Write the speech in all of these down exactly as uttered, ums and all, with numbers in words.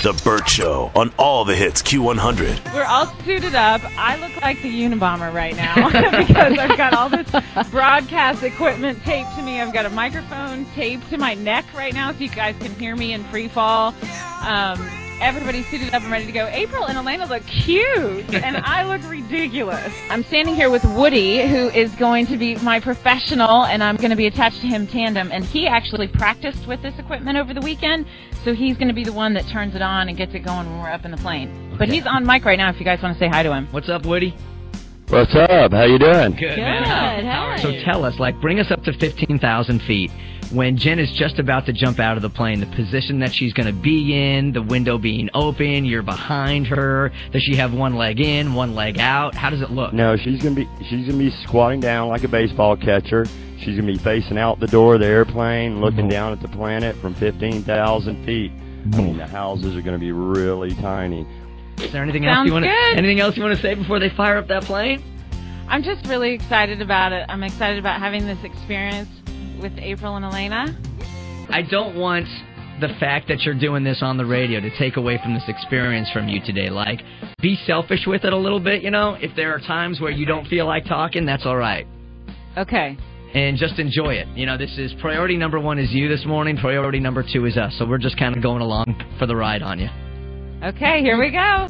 The Bert Show on all the hits Q one hundred. We're all suited up. I look like the Unabomber right now because I've got all this broadcast equipment taped to me. I've got a microphone taped to my neck right now so you guys can hear me in free fall. Um, everybody's suited up and ready to go. April and Elena look cute, and I look ridiculous. I'm standing here with Woody, who is going to be my professional, and I'm going to be attached to him tandem. And he actually practiced with this equipment over the weekend, so he's going to be the one that turns it on and gets it going when we're up in the plane. But he's on mic right now if you guys want to say hi to him. What's up, Woody? What's up? How you doing? Good, Good. man. How, how are so you? Tell us, like, bring us up to fifteen thousand feet. When Jen is just about to jump out of the plane, the position that she's going to be in, the window being open, you're behind her. Does she have one leg in, one leg out? How does it look? No, she's gonna be she's gonna be squatting down like a baseball catcher. She's gonna be facing out the door of the airplane, looking mm-hmm. down at the planet from fifteen thousand feet. Mm-hmm. I mean, the houses are gonna be really tiny. Is there anything Sounds else you want good. anything else you want to say before they fire up that plane? I'm just really excited about it. I'm excited about having this experience with April and Elena. I don't want the fact that you're doing this on the radio to take away from this experience from you today. Like, be selfish with it a little bit, you know? If there are times where you don't feel like talking, that's all right. Okay. And just enjoy it. You know, this is priority number one is you this morning. Priority number two is us. So we're just kind of going along for the ride on you. Okay, here we go.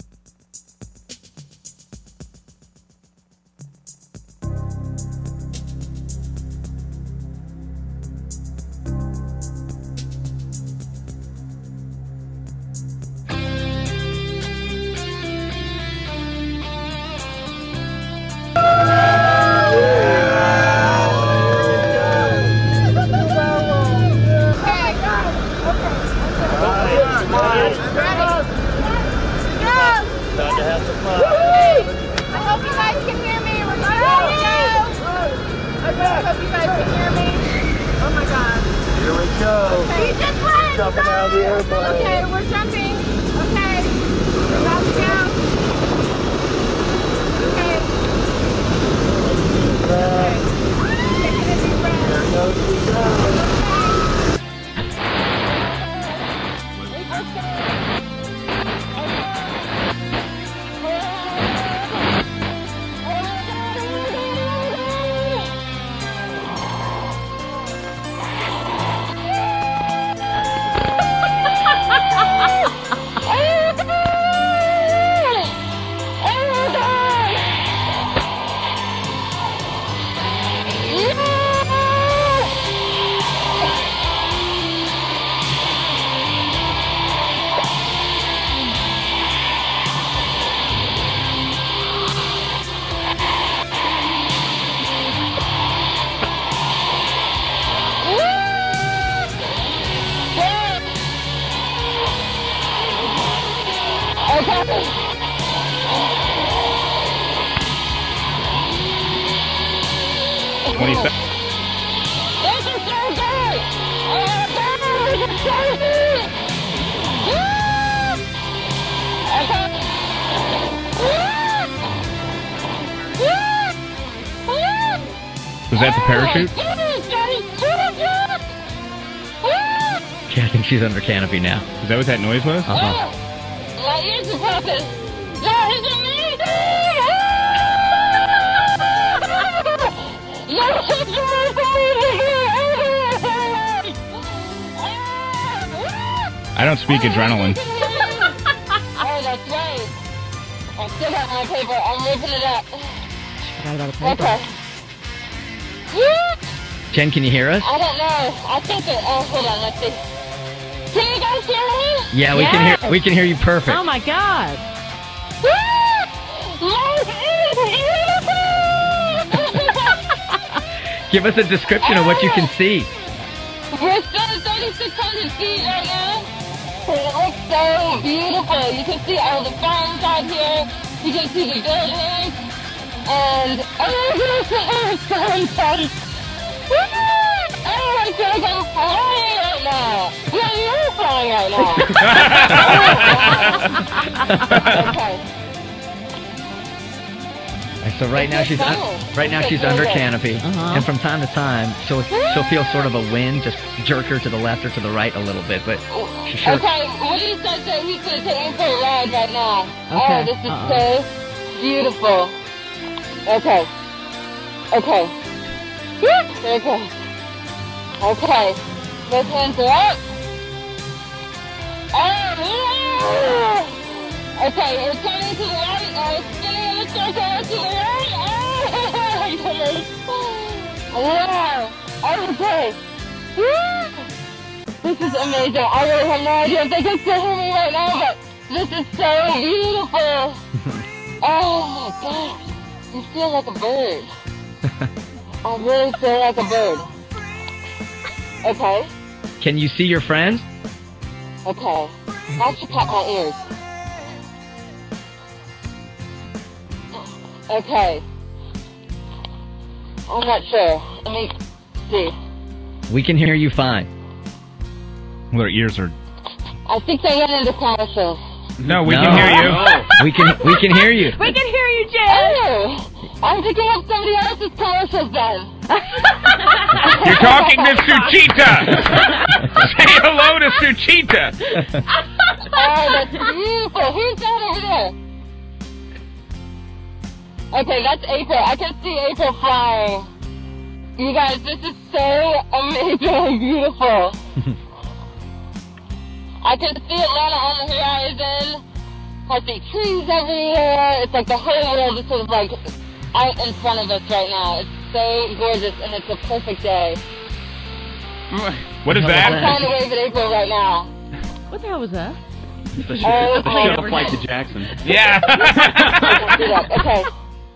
Jumping out of the airplane. Okay, we're jumping. Okay. We're about to go. Okay. Okay. Taking a deep breath. There goes the ground. twenty seconds. This is so good! Oh, God, this is so good! Okay. Was that the parachute? Yeah, I think she's under canopy now. Is that what that noise was? Uh-huh. My ears are popping. That is amazing! I don't speak adrenaline. Oh, that's right. I still got my paper. I'm ripping it up. Forgot about a paper. Okay. Jen, can you hear us? I don't know. I think that. Oh, hold on. Let's see. Can you guys hear me? Yeah, we Yes. can hear. We can hear you perfect. Oh, my God. Give us a description of what you can see. We're still at thirty-six hundred feet right now. It looks so beautiful. You can see all the farms out here. You can see the buildings. And, oh my goodness, it's so intense. Oh my goodness, I'm flying right now. Yeah, you're flying right now. Okay. And so right now she's un- right now she's under canopy, Uh-huh. and from time to time she'll she'll feel sort of a wind just jerk her to the left or to the right a little bit, but she sure. Okay, Woody says that he's going to take me for a ride right now. Okay. Oh, this is Uh-uh. so beautiful. Okay. Okay. Okay. Okay. Both hands are up. Oh, okay, we're turning to the right. Oh, spinning in a circle to the right. Oh, wow. Okay. Woo. This is amazing. I really have no idea if they can still hear me right now, but this is so beautiful. Oh my gosh. You feel like a bird. I really feel like a bird. Okay. Can you see your friends? Okay. I should cut my ears. Okay. I'm not sure. Let me see. We can hear you fine. Their ears are. I think they went into commercials. No, we No. can hear you. We can we can hear you. We can hear you, Jen. Oh! I'm picking up somebody else's commercials then. You're talking to Suchita. Say hello to Suchita. Oh, that's beautiful. Who's that over there? Okay, that's April. I can see April flying. You guys, this is so amazingly beautiful. I can see Atlanta on the horizon. I see trees everywhere. It's like the whole world is sort of like out in front of us right now. It's so gorgeous, and it's a perfect day. What is I'm that? trying to wave at April right now. What the hell was that? The, sh- oh, the shuttle flight to Jackson. Yeah. I can't do that. Okay.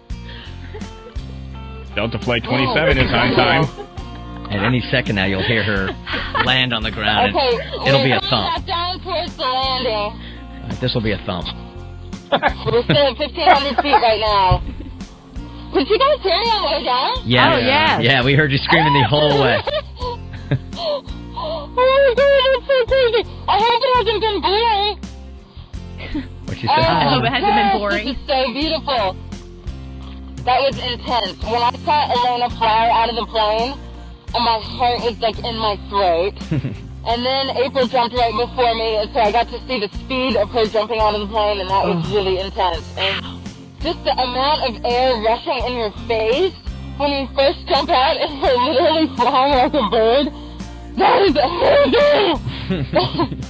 Delta Flight twenty-seven is on time. At any second now, you'll hear her land on the ground. Okay, and it'll be a we're thump. back down towards the landing. Right, this will be a thump. We're still at fifteen hundred feet right now. Did you guys hear me on the way down? Yeah, Oh, yes. yeah, we heard you screaming the whole way. Oh my god, that's so crazy. I hope it hasn't been boring. What she Oh, said? I hope it hasn't been boring. This is so beautiful. That was intense. When I saw Elena fly out of the plane, and my heart was like in my throat. And then April jumped right before me, and so I got to see the speed of her jumping out of the plane, and that was really intense. And just the amount of air rushing in your face when you first jump out and you're literally flying like a bird, that is amazing!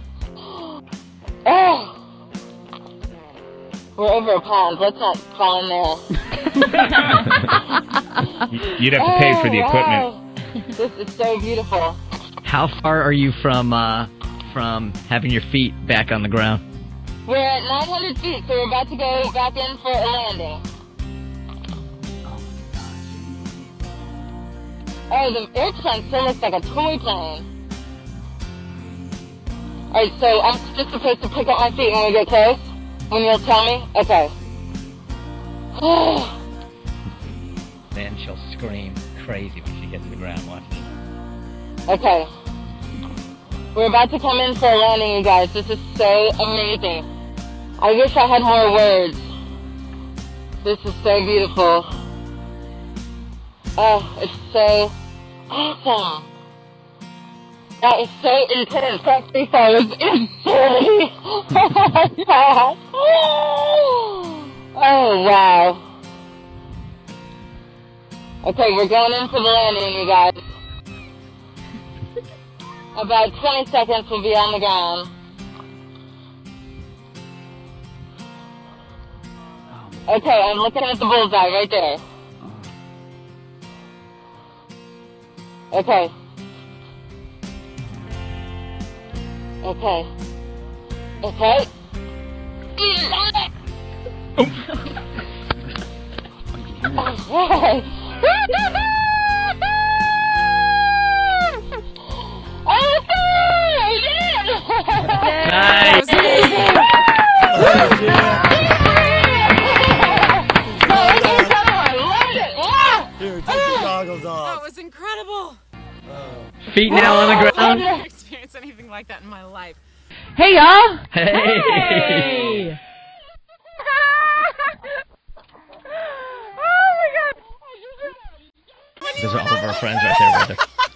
Oh. We're over a pond. Let's not fall in there. You'd have to pay for the Oh, equipment. wow. This is so beautiful. How far are you from uh, from having your feet back on the ground? We're at nine hundred feet, so we're about to go back in for a landing. Oh, the airplane still looks like a toy plane. Alright, so I'm just supposed to pick up my feet when we get close? When you'll tell me? Okay. Then she'll scream crazy when she gets to the ground. Watch this. Okay. We're about to come in for a landing, you guys. This is so amazing. I wish I had more words. This is so beautiful. Oh, it's so awesome. That is so intense. That freestyle was insanity. Oh my god. Oh wow. Okay, we're going in for the landing, you guys. About twenty seconds we'll be on the ground. Okay, I'm looking at the bullseye right there. Okay. Okay. Okay. Okay. Nice. That was incredible. Feet now on the I've ground. never experienced anything like that in my life. Hey, y'all. Hey. Hey. Those are all of our friends right there, brother.